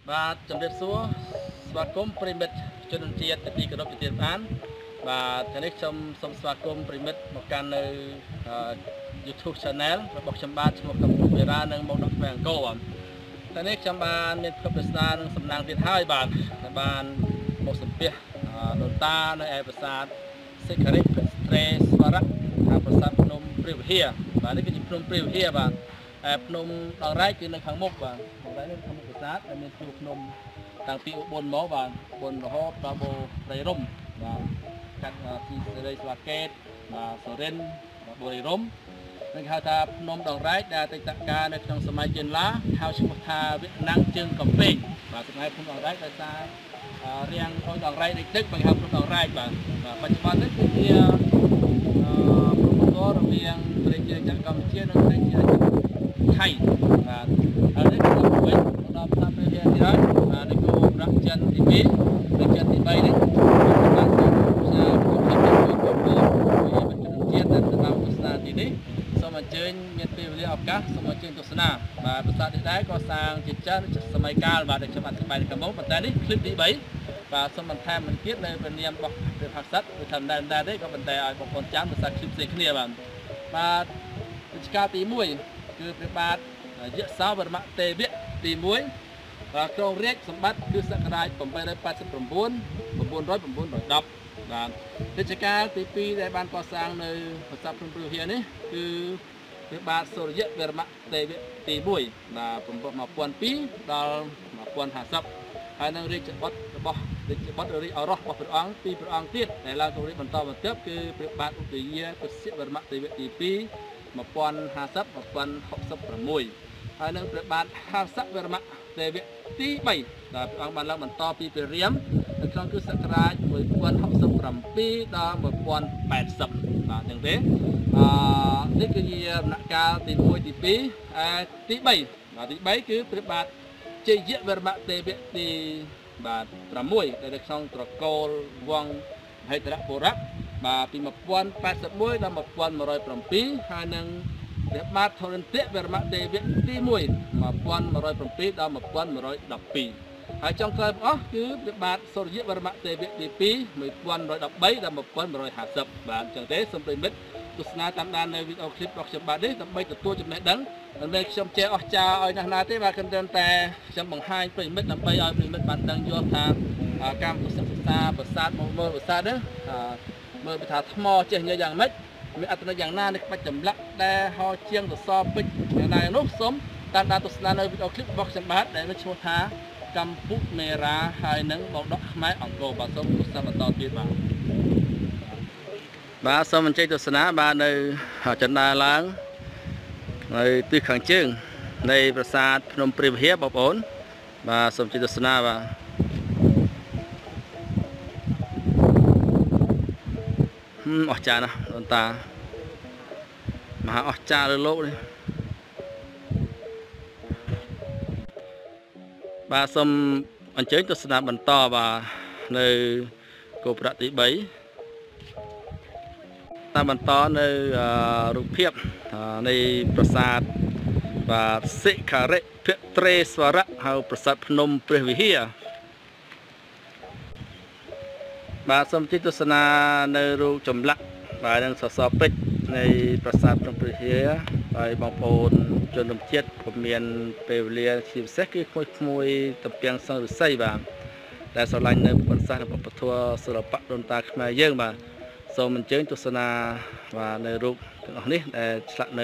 បាទជំរាបសួរស្វាគមន៍ប្រិមិត្តជនជាតិទីគោរពជាទីបានបាទថ្ងៃនេះខ្ញុំសូមស្វាគមន៍ប្រិមិត្តមកកាន់នៅ YouTube Channel របស់ខ្ញុំបាទឈ្មោះកំពូលមេរ៉ានិងមកដល់ផ្ទះអង្គរថ្ងៃនេះខ្ញុំបានមានភាពប្រសើរនឹងសំណាងទៀតហើយបាទបានមកសម្ភាសដូនតានៅឯប្រាសាទសិខរិត្រេស្វរៈប្រាសាទភ្នំព្រះវិហារបាទនេះគឺជាភ្នំព្រះវិហារបាទភ្នំដងរែកគឺនៅខាងមុខបាទដងរែកនៅខាងមុខប្រាសាទដែលមានជួរភ្នំតាំងពីឧបលមកបាទឧបលរហូតដល់បូរីរំបាទកាត់ពីសេរីស្វាកេតបាទសូរិនបូរីរំនឹងហៅថាភ្នំដងរែកដែលអតីតកាលនៅក្នុងសម័យចេនឡាហៅឈ្មោះថាវៀតណាំងជើងកំពែងបាទសម្រាប់ភ្នំដងរែកដោយសាររាងដូចដងរែកដូចទឹកបើហៅភ្នំដងរែកបាទបច្ចុប្បន្ននេះគឺជាព្រំរវាងប្រទេសកម្ពុជានិងប្រទេសថៃបាទហើយនេះគឺវិញដល់ផ្សារព្រះវិហារទៀតហើយបាទនេះគឺប្រាក់ចិនទី2និងចិនទី3នេះបានផ្សាយជាតិដែលតាមទស្សនាទីនេះសូមអញ្ជើញមានពេលវេលាឱកាសសូមអញ្ជើញទស្សនាបាទប្រាសាទនេះដែរក៏សាងជាច្រើនសម័យកាលបាទដែលខ្ញុំអធិប្បាយខាងមុខប៉ុន្តែនេះคลิปទី3បាទសូមបន្ថែមបន្តិចនៅព្រះនាមរបស់ព្រះផាសិតគឺថាដែរទេក៏ប៉ុន្តែឲ្យបងប្អូនចាំភាសាคลิปផ្សេងគ្នាបាទរជ្ជកាលទី1គឺព្រះបាទយសោវរ្មទេវៈទី1បាទគ្រងរាជសម្បត្តិគឺសករាជ889 910បាទរជ្ជកាលទី2ដែលបានកសាងនៅប្រាសាទភ្នំព្រះវិហារនេះគឺព្រះបាទសូរ្យវរ្មទេវៈទី1បាទ1002ដល់1050ហើយនឹងរាជបុត្ររបស់រាជបុត្ររាជឱរសរបស់ព្រះអង្គពីរព្រះអង្គទៀតដែលឡើងទៅរាជបន្តបន្ទាប់គឺព្រះបាទឧទយាពុស្យវរ្មទេវៈទី2 1050 1066ហើយនឹងព្រះបាទហសវរ្មទេវៈទី3ដែលព្រះអង្គបានឡើងបន្តពីព្រះរាមនៅក្នុងគ្រិស្តសករាជ1067ដល់1080បាទអញ្ចឹងទេនេះគឺជាដំណាក់កាលទី1ទី2ទី3បាទទី3គឺព្រះបាទជ័យវរ្មទេវៈទីបាទ6ដែលនៅក្នុងត្រកូលវង្សហេតរបុរៈបាទពី1081ដល់1107ហើយនឹងព្រះបាទធរណទៈវរ្មទេវៈទី1 1107ដល់1112ហើយចុងក្រោយរបស់គឺព្រះបាទសូរ្យវរ្មទេវៈទី2 1113ដល់1150បាទអញ្ចឹងទេសូមប្រិមិត្តទស្សនាតាមដាននៅវីដេអូឃ្លីបរបស់ខ្ញុំបាទនេះដើម្បីទទួលចំណេះដឹងមិនមែនខ្ញុំចេះអស្ចារ្យឲ្យណាស់ណាទេបាទគ្រាន់តែខ្ញុំបង្ហាញប្រិមិត្តដើម្បីឲ្យប្រិមិត្តបានដឹងយល់ថាកម្មសិក្សាប្រាសាទមកមើលប្រាសាទនេះមើលពីថាថ្មចេះញ៉ៃយ៉ាងម៉េចមានអត្ថន័យយ៉ាងណានៃក្បាច់ចម្លាក់ដែលហោជាងសសរពេជ្រយ៉ាងណានោះសូមតាមដានទស្សនានៅវីដេអូឃ្លីបរបស់ខ្ញុំបាទដែលមានឈ្មោះថាកម្ពុមេរ៉ាហើយនឹងបងដកខ្មែរអង្គរបាទសូមទស្សនាបន្តទៀតបាទសូមអញ្ជើញទស្សនាបាទនៅចន្ទាឡើងនៅទិសខាងជើងនៃប្រាសាទភ្នំព្រះវិហារបងប្អូនបាទសូមអញ្ជើញទស្សនាបាទអស្ចារ្យណាស់ដូនតាមហាអស្ចារ្យលើលោកនេះបាទសូមអញ្ជើញទស្សនាបន្តបាទនៅគោលប្រាក់ទី3តាមបន្តនៅរូបភាពនៃប្រាសាទបាទសិខរិត្រេស្វរៈហៅប្រាសាទភ្នំព្រះវិហារបាទសូមជិះទស្សនានៅរូបចម្លាក់បាទនឹងសសរពេជ្រនៃប្រាសាទភ្នំព្រះវិហារហើយបងប្អូនជនរួមជាតិក៏មានពេលវេលាជាពិសេសគឺក្មួយតំពាំងសង្ឃឫស្សីបាទដែលស្រឡាញ់នៅប្រវត្តិសាស្ត្ររបស់ពធសិល្បៈដូនតាខ្មែរយើងបាទសូមអញ្ជើញទស្សនាបាទនៅរូបទាំងអស់នេះដែលឆ្លាក់នៅ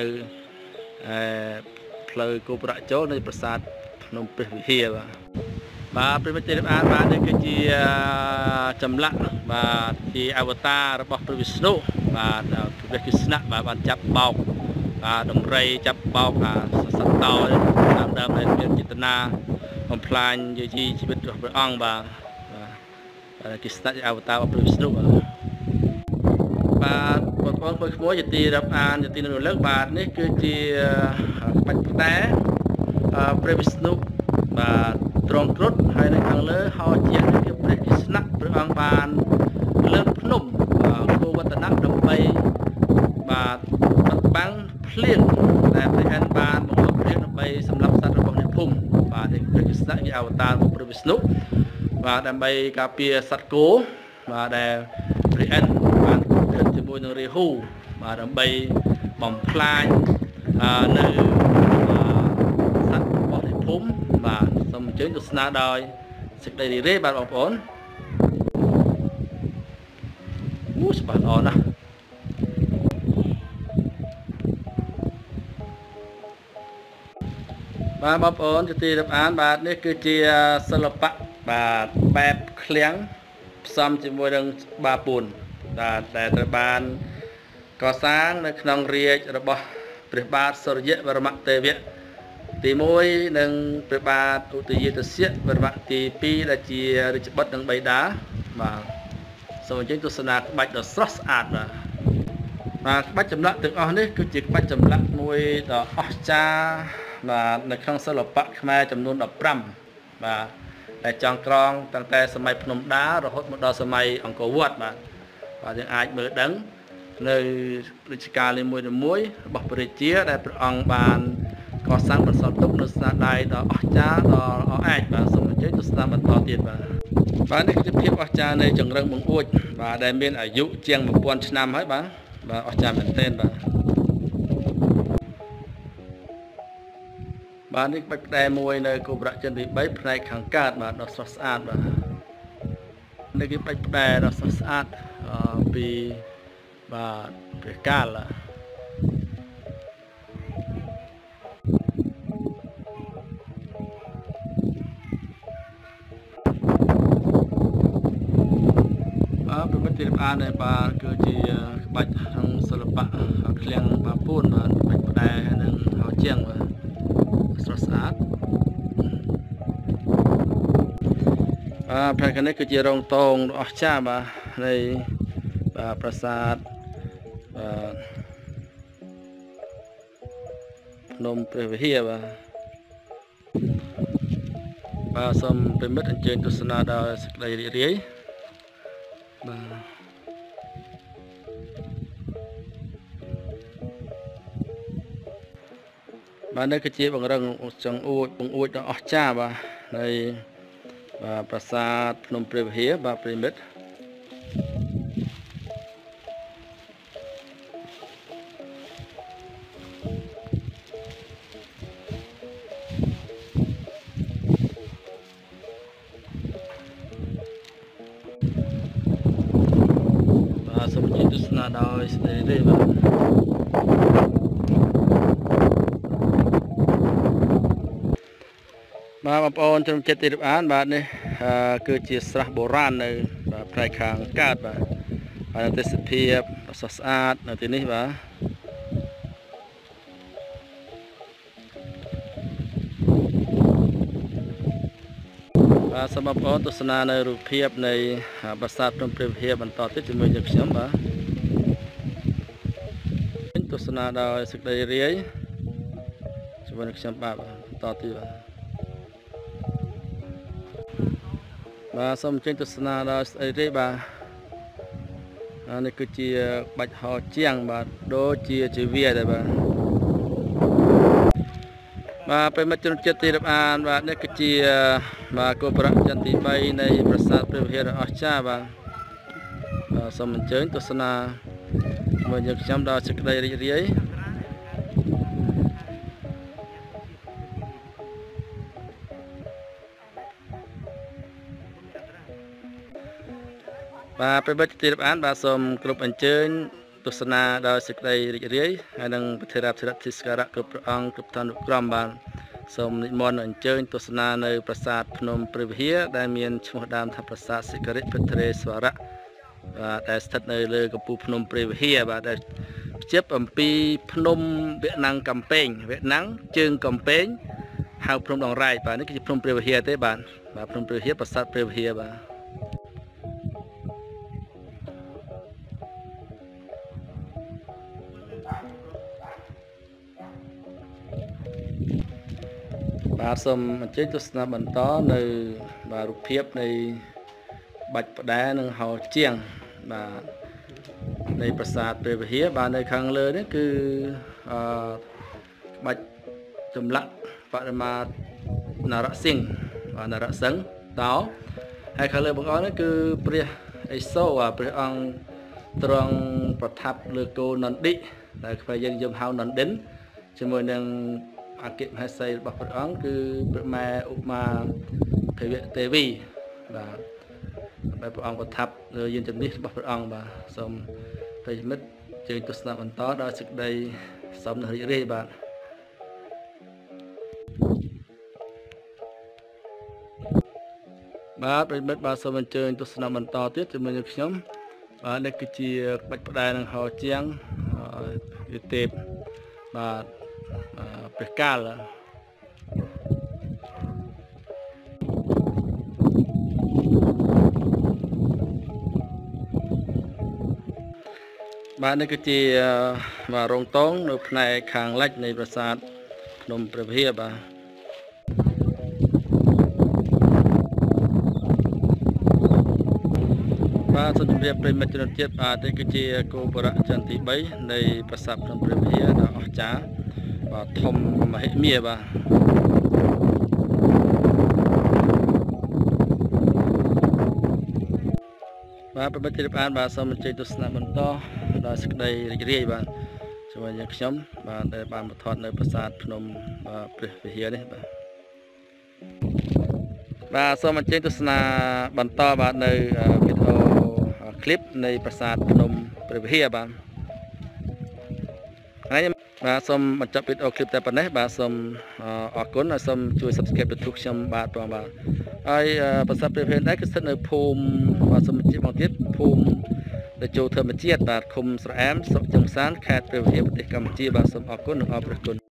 ផ្លូវគោប្រាក់ចូលនៃប្រាសាទភ្នំព្រះវិហារបាទប្រិមិត្តបានបាទនេះគឺជាចម្លាក់បាទជាអវតាររបស់ព្រះវិស្ណុបាទព្រះកฤษណៈបាទបានចាប់បោកដំរីចាប់បោកសត្វតោតាមដើមដែលមានចេតនាបំផ្លាញយាយជីវិតរបស់ព្រះអង្គបាទកฤษណៈជាអវតាររបស់ព្រះវិស្ណុបាទបងប្អូនពុយក្មួយជាទីរាប់អានជាទីរលឹកបាទនេះគឺជាក្បាច់ផ្តែព្រះវិស្ណុបាទត្រង់គ្រុឌហើយនៅខាងលើហោជាងគឺព្រះកฤษណៈព្រះអង្គបានលើកភ្នំគោវត្តនៈដើម្បីបាទបិទបាំងភ្លៀងតែព្រះហែនបានបង្ហូរភ្លៀងដើម្បីសម្រាប់សត្វរបស់អ្នកភូមិបាទព្រះកฤษណៈជាអវតារបស់ព្រះវិស្ណុបាទដើម្បីការពារសត្វគោបាទដែលព្រះឥន្ទបានប្រតិជាមួយនឹងរាហូបាទដើម្បីបំផ្លាញនៅសត្វរបស់នៃភូមិបាទសូមអញ្ជើញទស្សនាដោយសេចក្តីរីករាយបាទបងប្អូនច្បាស់ល្អណាស់បាទបងប្អូនជាទីរាប់អានបាទនេះគឺជាសិល្បៈបាទបែបឃ្លាំងផ្សំជាមួយនឹងបាពួនដែលត្រូវបានកសាងនៅក្នុងរាជរបស់ព្រះបាទសូរ្យវរ្មទេវៈទី1និងព្រះបាទឧទយាទសៈវរ្មទី2ដែលជារាជបុត្រនិងបិតាបាទសូមអញ្ជើញទស្សនាក្បាច់ដ៏ស្រស់ស្អាតបាទក្បាច់ចម្លាក់ទាំងអស់នេះគឺជាក្បាច់ចម្លាក់មួយដ៏អស្ចារ្យបាទនៅក្នុងសិល្បៈខ្មែរចំនួន15បាទដែលចងក្រងតាំងតែសម័យភ្នំដារហូតមកដល់សម័យអង្គរវត្តបាទយើងអាចមើលដឹងនៅរាជការនីមួយៗរបស់ព្រះរាជាដែលព្រះអង្គបានកសាងបន្សល់ទុកនៅស្នាដៃដ៏អស្ចារ្យដ៏អស្ចារ្យបាទសូមអញ្ជើញទស្សនាបន្តទៀតបាទនេះគឺជាភាពអស្ចារ្យនៃចង្រឹងបង្អួចបាទដែលមានអាយុជាង 1000 ឆ្នាំហើយបាទអស្ចារ្យមែនទែនបាទនេះក្បាច់ផ្ដែមួយនៅគោបរៈចិនទី3ផ្នែកខាងកើតបាទដ៏ស្រស់ស្អាតបាទនេះគឺក្បាច់ផ្ដែដ៏ស្រស់ស្អាតពីបាទព្រះកាលប្រមិត្តទីអាននេះបាទគឺជាក្បាច់ក្នុងសិល្បៈឃ្លាំងបាពួនបាទក្បាច់ផ្ដែនិងហោជាងបាទស្រស់ស្អាតផ្នែកនេះគឺជារោងតងដ៏អស្ចារ្យបាទនៃបាទប្រាសាទភ្នំព្រះវិហារបាទសូមប្រិមិត្តអញ្ជើញទស្សនាដោយសេចក្តីរីករាយបាទនេះគឺជាបង្រឹងចង្អួចបង្អួចដ៏អស្ចារ្យបាទនៃបាទប្រាសាទភ្នំព្រះវិហារបាទប្រិមិត្តបាទសូមជម្រាបទស្សនាដោយសេចក្តីរីករាយបាទបងប្អូនជំនុំចិត្តទីរាប់អានបាទនេះគឺជាស្រះបុរាណនៅផ្នែកខាងកើតបាទនៅទេសភាពស្រស់ស្អាតនៅទីនេះបាទសូមបងប្អូនទស្សនានៅរូបភាពនៃប្រាសាទភ្នំព្រះវិហារបន្តទៀតជាមួយនឹងខ្ញុំបាទទស្សនាដោយសេចក្តីរាយជាមួយនឹងខ្ញុំបាទបន្តទៀតបាទសូមអញ្ជើញទស្សនាដល់ស្អីទេបាទនេះគឺជាក្បាច់ហោជាងបាទដូចជាជីវាដែរបាទប្រិមិត្តជនជាតិទីរាប់អានបាទនេះគឺជាបាទគោបរៈចិនទី3នៃប្រាសាទព្រះវិហារដ៏អស្ចារ្យបាទសូមអញ្ជើញទស្សនាជាមួយយើងខ្ញុំដល់សេចក្តីរីករាយបាទប្រិមិត្តទីរាប់អានបាទសូមគ្រប់អញ្ជើញទស្សនាដោយសេចក្តីរីករាយហើយនឹងប្រធានធិរៈទីស្ការៈគ្រប់ព្រះអង្គគ្រប់ឋានុក្រមបាទសូមនិមន្តអញ្ជើញទស្សនានៅប្រាសាទភ្នំព្រះវិហារដែលមានឈ្មោះដើមថាប្រាសាទសិខរិពុទ្ធរេស្វរៈបាទដែលស្ថិតនៅលើកំពូលភ្នំព្រះវិហារបាទដែលភ្ជាប់អំពីភ្នំវៀតណាំងកំពែងវៀតណាំងជើងកំពែងហៅភ្នំដងរែកបាទនេះគឺជាភ្នំព្រះវិហារទេបាទភ្នំព្រះវិហារប្រាសាទព្រះវិហារបាទសូមអញ្ជើញទស្សនាបន្តនៅបាទរូបភាពនៃបាច់ផ្ដែនិងហោជាងបាទនៃប្រាសាទព្រះវិហារបាទនៅខាងលើនេះគឺក្បាច់ចម្លាក់បដិមានរសិង្ហ và nợ sấn đó hai khởi lời bậc đó cứ bia ấy số và bia ông trong bậc tháp lừa cô nón đi là phải dân dùng hao nón đến cho môi nâng kịp hay xây bậc bậc đó cứ mà thể hiện tv và bài ông bậc tháp lừa dân chấm đi bậc bậc ông và xong phải mất chơi tốt snap anh to đó trước đây sống là gì bạn bà phải mất bà xong mình chơi tốt snap anh to tiếp cho mình được nhóm và đây cái chi bạch đài là họ chiang tệp và pescar là bạn đây cái chi và rong tống được này khang lách nàyประสาท nôm Previa bà vàส่วนจุดเรียบเป็นมัจจุราชเจ็บได้ก็จีโกบระจันติใบในประสาทนมเปรียบเทียบออกจ้าว่าทมมาให้เมียบ่าเป็นมัจจุราชบ่าสมัยตุสนาบันโตได้สักได้เรียบบ่าช่วยยังช้ำบ่าได้บ่ามาทอดในประสาทนมเปรียบเทียบนี่บ่าสมัยตุสนาบันโตบ่าในวิดีโอคลิปในปราสาทพนมเปรียบเทียบอันนี้บาสมมันจะเป็นเอาคลิปแต่ปัจจุบันบาสมออกก้นสมช่วย subscribe ทุกช่องบาทตัวบาไอปราสาทเปรียบเทียบได้คือในภูมิบาสมจิตบางทีภูมิในโจเทอร์มเจียดบาทคุมสระแอมสจงสารแคดเปรียบเทียบปฏิกรรมจีบาสมออกก้นออกประกุล